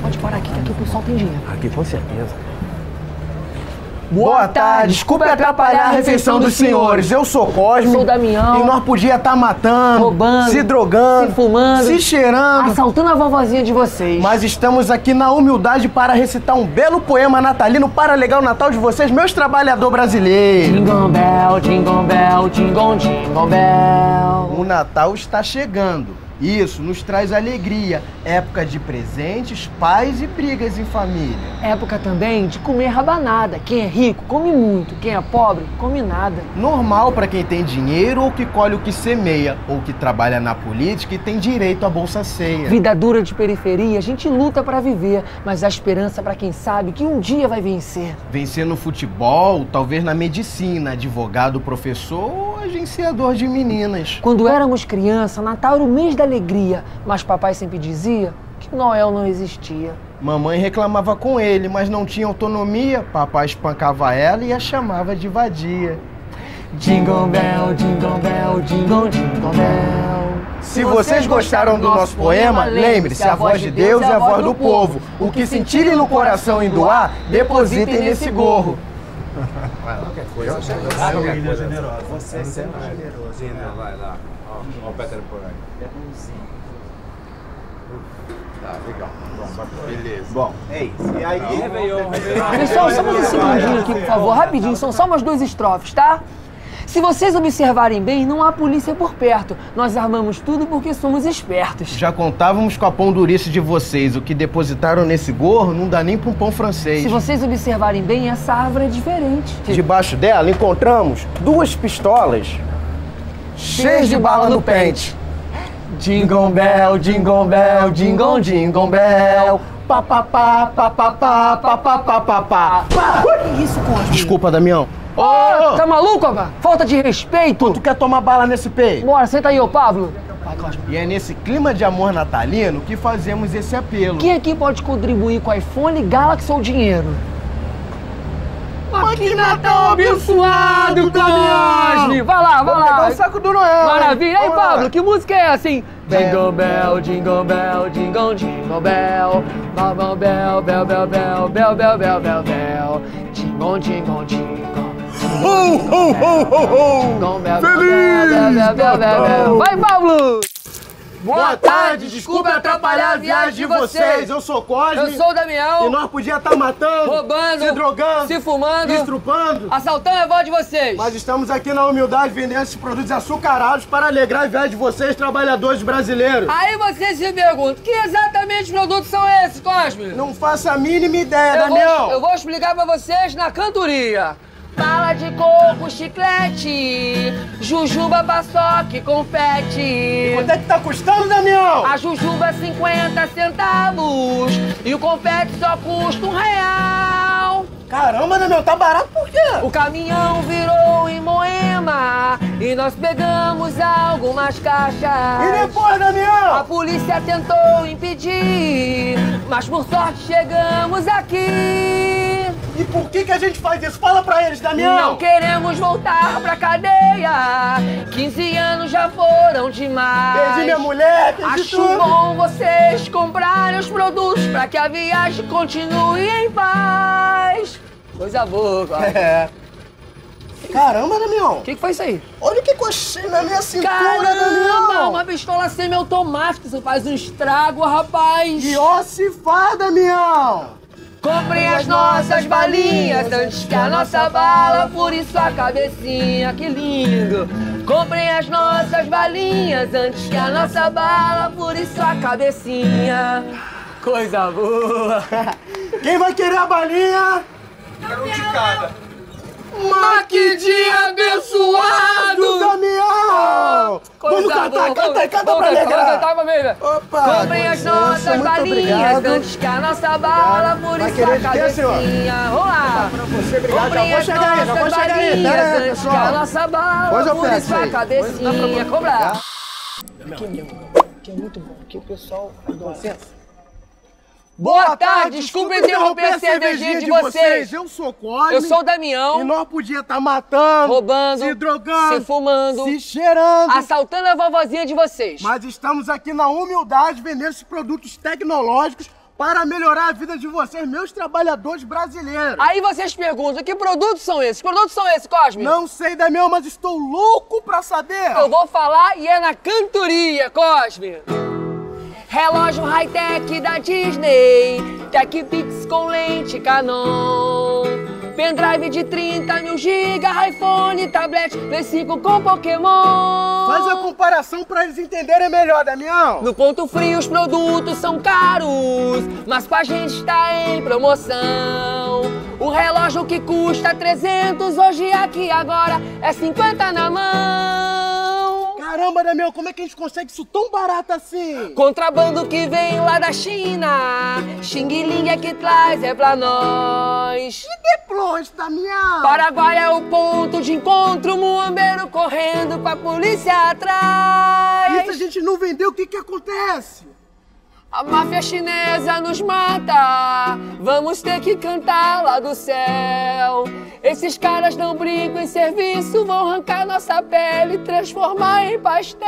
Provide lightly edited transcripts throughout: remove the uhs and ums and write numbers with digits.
Pode parar aqui, que aqui o pessoal tem dinheiro. Aqui, com certeza. Boa tarde, desculpe atrapalhar a refeição dos senhores. Eu sou Cosme. Eu sou o Damião. E nós podíamos estar matando, roubando, se drogando, se fumando, se cheirando, assaltando a vovozinha de vocês. Mas estamos aqui na humildade para recitar um belo poema natalino para alegar o Natal de vocês, meus trabalhadores brasileiros. Jingle bell, jingle bell, jingle, jingle bell. O Natal está chegando. Isso nos traz alegria, época de presentes, paz e brigas em família. Época também de comer rabanada. Quem é rico come muito, quem é pobre come nada. Normal para quem tem dinheiro ou que colhe o que semeia, ou que trabalha na política e tem direito à bolsa ceia. Vida dura de periferia, a gente luta para viver, mas a esperança para quem sabe que um dia vai vencer. Vencer no futebol, talvez na medicina, advogado, professor ou agenciador de meninas. Quando éramos criança, Natal era o mês da alegria, mas papai sempre dizia que Noel não existia. Mamãe reclamava com ele, mas não tinha autonomia. Papai espancava ela e a chamava de vadia. Jingle bell, jingle bell, jingle, jingle bell. Se vocês gostaram do nosso poema, lembre-se, a voz de Deus é a voz do povo. O que sentirem no coração em doar, depositem nesse gorro. Vai lá. Qualquer coisa. Qualquer coisa generosa. Você é sempre generoso. Vai lá. Ó o Peter por aí. Tá, legal. Bom, beleza. Bom, é isso. E aí... Pessoal, só mais um segundinho aqui, por favor, rapidinho. São só umas 2 estrofes, tá? Se vocês observarem bem, não há polícia por perto. Nós armamos tudo porque somos espertos. Já contávamos com a pão durice de vocês. O que depositaram nesse gorro não dá nem para um pão francês. Se vocês observarem bem, essa árvore é diferente. Debaixo dela encontramos 2 pistolas cheias de bala no pente. Jingle bell, jingle bell, jingle, jingle bell. Pá, pá, pá, pá, pá, pá, pá, pá, pá, pá, pá. Que isso, Cosme? Desculpa, Damião. Ô, tá maluco, rapaz? Falta de respeito. Tu quer tomar bala nesse peito? Bora, senta aí, ô Pablo. Vai, Cosme. E é nesse clima de amor natalino que fazemos esse apelo. Quem aqui pode contribuir com iPhone, Galaxy ou dinheiro? Mas que Natal abençoado, Cosme! Vai lá, vai lá! Pegar o saco do Noel! Maravilha! Aí, Vamos lá. Pablo, que música é essa, hein? Jingle bell, jingle bell, jingle, jingle bell. Jingle bell, bell, bell, bell, bell, bell, bell, bell, bell. Jingle, jingle, jingle. Ho, ho, ho, ho, ho! Feliz Natal! Vai, Pablo! Boa tarde, desculpe atrapalhar a viagem de vocês. Eu sou Cosme. Eu sou o Damião. E nós podíamos estar matando, roubando, se drogando, se fumando, estrupando, assaltando a voz de vocês. Mas estamos aqui na humildade vendendo esses produtos açucarados para alegrar a viagem de vocês, trabalhadores brasileiros. Aí você se pergunta, que exatamente produtos são esses, Cosme? Não faço a mínima ideia, Damião. Eu vou explicar pra vocês na cantoria. Bala de coco, chiclete, jujuba, paçoca, confete. Quanto é que tá custando, Damião? A jujuba 50 centavos e o confete só custa R$1. Caramba, Damião, tá barato por quê? O caminhão virou em Moema e nós pegamos algumas caixas. E depois, Damião? A polícia tentou impedir, mas por sorte chegamos aqui. E por que a gente faz isso? Fala pra eles, Damião! Não queremos voltar pra cadeia. 15 anos já foram demais. Perdi minha mulher, perdi Acho tudo. bom vocês comprarem os produtos pra que a viagem continue em paz. Coisa boa, cara. É. Caramba, Damião! O que foi isso aí? Olha o que eu achei na minha cintura, Caramba, Damião! uma pistola semiautomática. Isso faz um estrago, rapaz. E ó, se faz, Damião! Comprem as nossas balinhas antes que a nossa bala fure sua cabecinha, que lindo! Comprem as nossas balinhas antes que a nossa bala fure sua cabecinha. Coisa boa! Quem vai querer a balinha? Um de cada. Mas que dia abençoado, Damião! Vamos cantar, canta pra alegrar! Opa! Comprem as nossas balinhas antes que a nossa bala fure sua cabecinha. Vamos lá! Pra você, obrigado. Comprem Já as vou chegar aí, nossas Pera aí, balinhas antes que a pessoal. nossa bala Depois eu fure peço sua aí. cabecinha. Cobrar! Que é muito bom, que o pessoal adora. Boa tarde, desculpa interromper a cervejinha de vocês. Eu sou Cosme. Eu sou o Damião. E nós podíamos estar matando, Roubando, se drogando, se fumando, se cheirando. assaltando a vovozinha de vocês. Mas estamos aqui na humildade vendendo esses produtos tecnológicos para melhorar a vida de vocês, meus trabalhadores brasileiros. Aí vocês perguntam, que produtos são esses? Que produtos são esses, Cosme? Não sei, Damião, mas estou louco pra saber. Eu vou falar e é na cantoria, Cosme. Relógio high-tech da Disney, TechPix com lente Canon, pendrive de 30.000 GB, iPhone, tablet, Play 5 com Pokémon. Faz a comparação pra eles entenderem melhor, Damião. No Ponto Frio os produtos são caros, mas com a gente está em promoção. O relógio que custa 300, hoje aqui agora é 50 na mão. Caramba, Damião, como é que a gente consegue isso tão barato assim? Contrabando que vem lá da China, Xing Ling é que traz, é pra nós. E depois, Damião? Paraguai é o ponto de encontro, muambeiro correndo com a polícia atrás. E se a gente não vender, o que que acontece? A máfia chinesa nos mata, vamos ter que cantar lá do céu. Esses caras não brincam em serviço, vão arrancar nossa pele e transformar em pastel.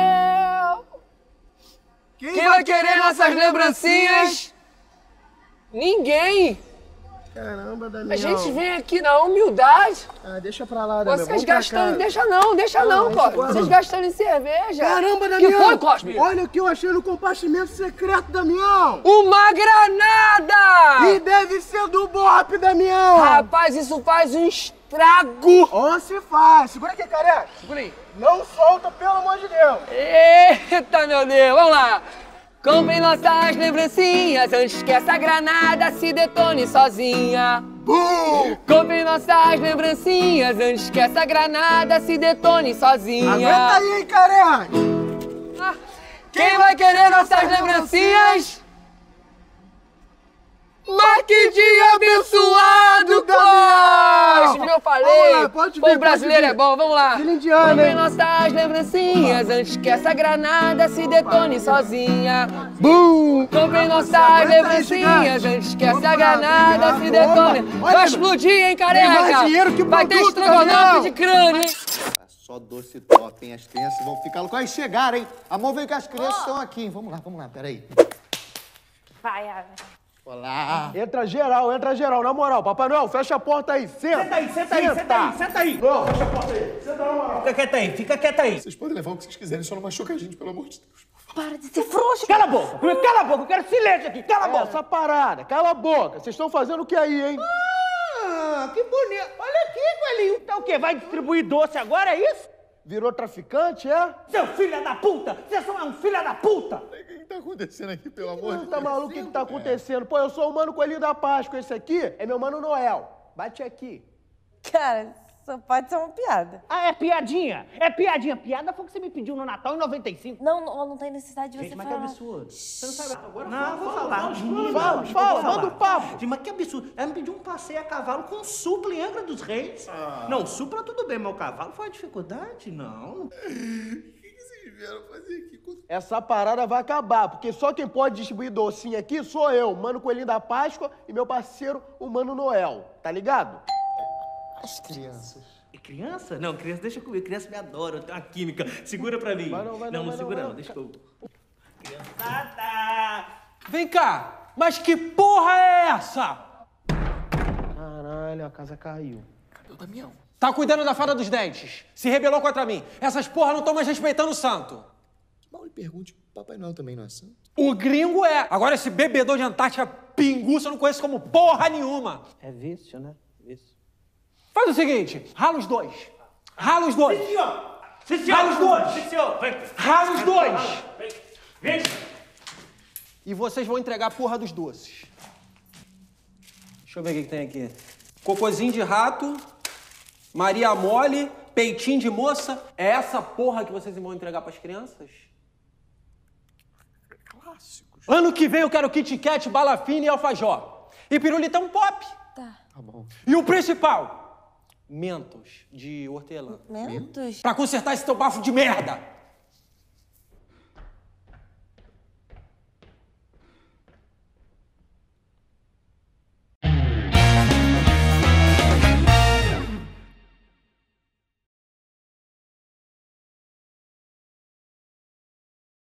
Quem vai querer nossas lembrancinhas? Ninguém. Caramba, Damião. A gente vem aqui na humildade. Ah, deixa pra lá, Damião. Vocês gastando... Deixa não, Cosme. Vocês gastando em cerveja. Caramba, Damião. Que foi, Cosme? Olha o que eu achei no compartimento secreto, Damião. Uma granada! E deve ser do BOP, Damião. Rapaz, isso faz um estrago. Ó, se faz. Segura aqui, careca. Segura aí. Não solta, pelo amor de Deus. Eita, meu Deus. Vamos lá. Comprem nossas lembrancinhas antes que essa granada se detone sozinha. Comprem nossas lembrancinhas antes que essa granada se detone sozinha. Aguenta aí, hein, careca. Quem vai querer nossas lembrancinhas? Mas que dia abençoado, Cosme! Eu falei, Vamos lá, pode vir, o brasileiro pode vir. é bom, vamos lá. Filho indiano, Comprem hein? nossas lembrancinhas antes que essa granada se detone sozinha. Comprem nossas Aguenta aí, lembrancinhas gigante. antes que essa Vamos lá, granada vem se lá, detone. opa. Vai Olha, explodir, hein, tem mais careca? dinheiro que Vai ter produto, estrogonofe Daniel. de crânio, hein? Só doce top, hein? As crianças vão ficar loucas. Aí chegaram, hein? Amor, vem que as crianças estão aqui, hein? Vamos lá, peraí. Vai, Ave. Olá. Entra geral. Na moral, Papai Noel, fecha a porta aí. Senta aí. Não, fecha a porta aí. Senta na moral. Fica quieta aí. Vocês podem levar o que vocês quiserem, só não machuca a gente, pelo amor de Deus. Para de ser frouxo. Cala a boca, eu quero silêncio aqui, cala a boca. Essa parada, cala a boca. Vocês estão fazendo o que aí, hein? Ah, que bonito. Olha aqui, coelhinho. Então o quê? Vai distribuir doce agora, é isso? Virou traficante, é? Seu filho da puta! Você só é um filho da puta! O que tá acontecendo aqui, pelo amor de Deus? Tá maluco? O que tá acontecendo? Pô, eu sou o Mano Coelhinho da Páscoa. Esse aqui é meu Mano Noel. Bate aqui. Cara, só pode ser uma piada. Ah, é piadinha. Piada foi o que você me pediu no Natal em 95. Não tem necessidade de você Gente, mas falar. que absurdo. Você não sabe agora? Não, vou falar. Fala, manda o papo. Gente, mas que absurdo. Ela me pediu um passeio a cavalo com supla em Angra dos Reis. Não, supla tudo bem, mas o cavalo foi uma dificuldade? Não. O que vocês vieram fazer aqui? Essa parada vai acabar, porque só quem pode distribuir docinho aqui sou eu, Mano Coelhinho da Páscoa e meu parceiro, o Mano Noel. Tá ligado? As crianças. E criança? Não, criança deixa comigo. Criança me adora, eu tenho uma química. Segura pra mim. Não segura não, deixa que eu... Criançada! Vem cá, mas que porra é essa? Caralho, a casa caiu. Cadê o Damião? Tá cuidando da fada dos dentes. Se rebelou contra mim. Essas porra não estão mais respeitando o santo. Mal lhe pergunte, Papai Noel também não é santo? O gringo é. Agora esse bebedor de Antártica pinguça eu não conheço como porra nenhuma. É vício, né? Vício. Faz o seguinte, rala os dois. Rala os dois. Sim, senhor! Rala os dois. Sim, senhor! Vem! Rala os dois. Vem! E vocês vão entregar a porra dos doces. Deixa eu ver o que tem aqui. Cocôzinho de rato, Maria Mole, peitinho de moça. É essa porra que vocês vão entregar pras crianças? Clássicos. Ano que vem eu quero Kit Kat, bala fina e alfajor. E pirulitão pop. Tá. Tá bom. E o principal, Mentos de hortelã. Mentos? Pra consertar esse teu bafo de merda.